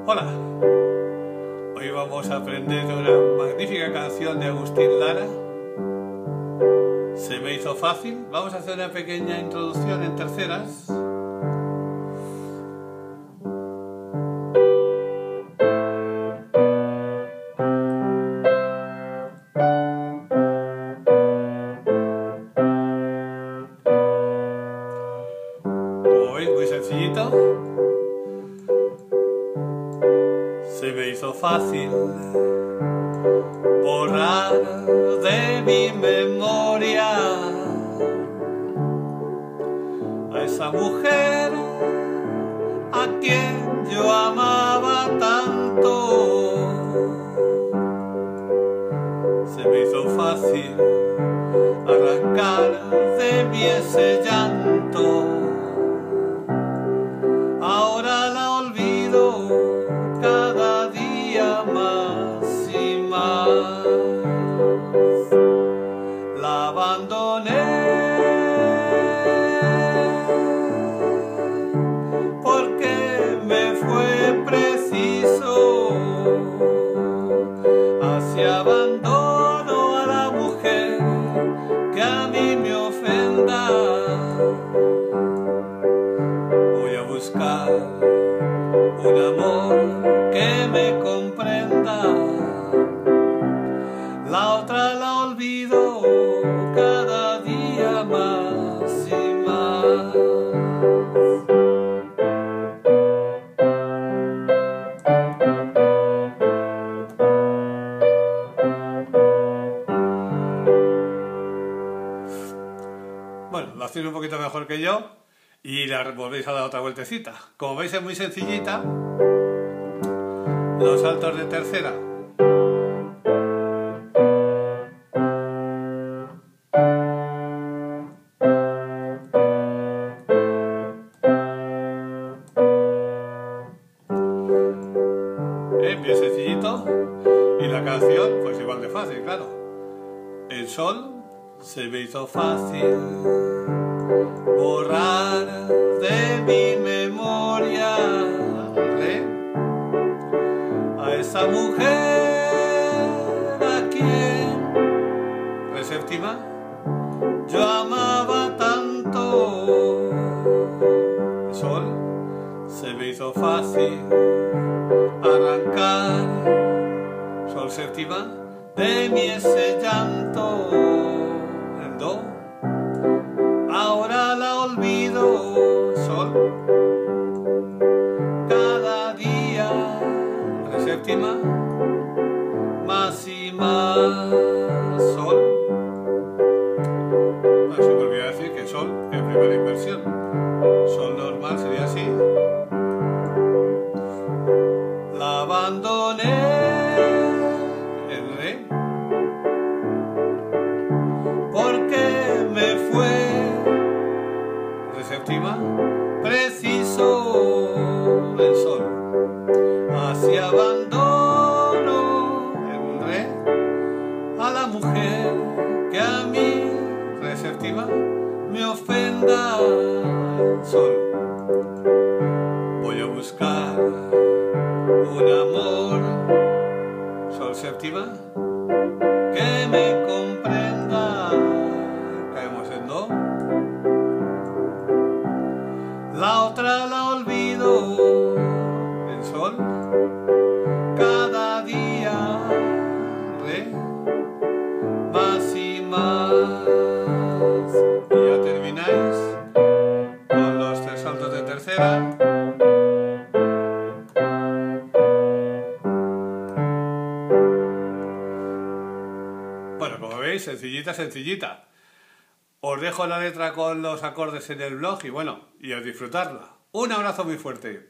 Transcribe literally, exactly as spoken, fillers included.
Hola, hoy vamos a aprender una magnífica canción de Agustín Lara. Se me hizo fácil. Vamos a hacer una pequeña introducción en terceras. Como veis, muy sencillito. Se me hizo fácil borrar de mi memoria a esa mujer a quien yo amaba tanto. Se me hizo fácil arrancar de mí ese llanto. Ahora la olvido cada día más y más. La abandoné porque me fue preciso. Así abandono a la mujer que a mí me ofenda. Voy a buscar un amor que me comprenda. La otra la olvido cada día más y más. Bueno, lo hacéis un poquito mejor que yo y la volvéis a dar otra vueltecita. Como veis, es muy sencillita. Los saltos de tercera. Es bien sencillito. Y la canción, pues igual de fácil, claro. El sol se me hizo fácil borrar de mi memoria re, a esa mujer a quien, re séptima, yo amaba tanto. El sol se me hizo fácil arrancar, sol séptima, de mí ese llanto. En do, ahora la olvido, sol, cada día, re séptima, más y más, sol. No, se me olvidó decir que sol en primera inversión. Sol normal sería así. La abandoné en re porque me fue re séptima preciso el sol. Así abandono en re a la mujer que a mí, re séptima, me ofenda el sol. Voy a buscar un amor, sol séptima, que me comprenda. Caemos en do. La otra la olvido en sol. Cada día re, más y más. Y ya termináis con los tres saltos de tercera. Bueno, como veis, sencillita, sencillita. Os dejo la letra con los acordes en el blog y bueno, y a disfrutarla. Un abrazo muy fuerte.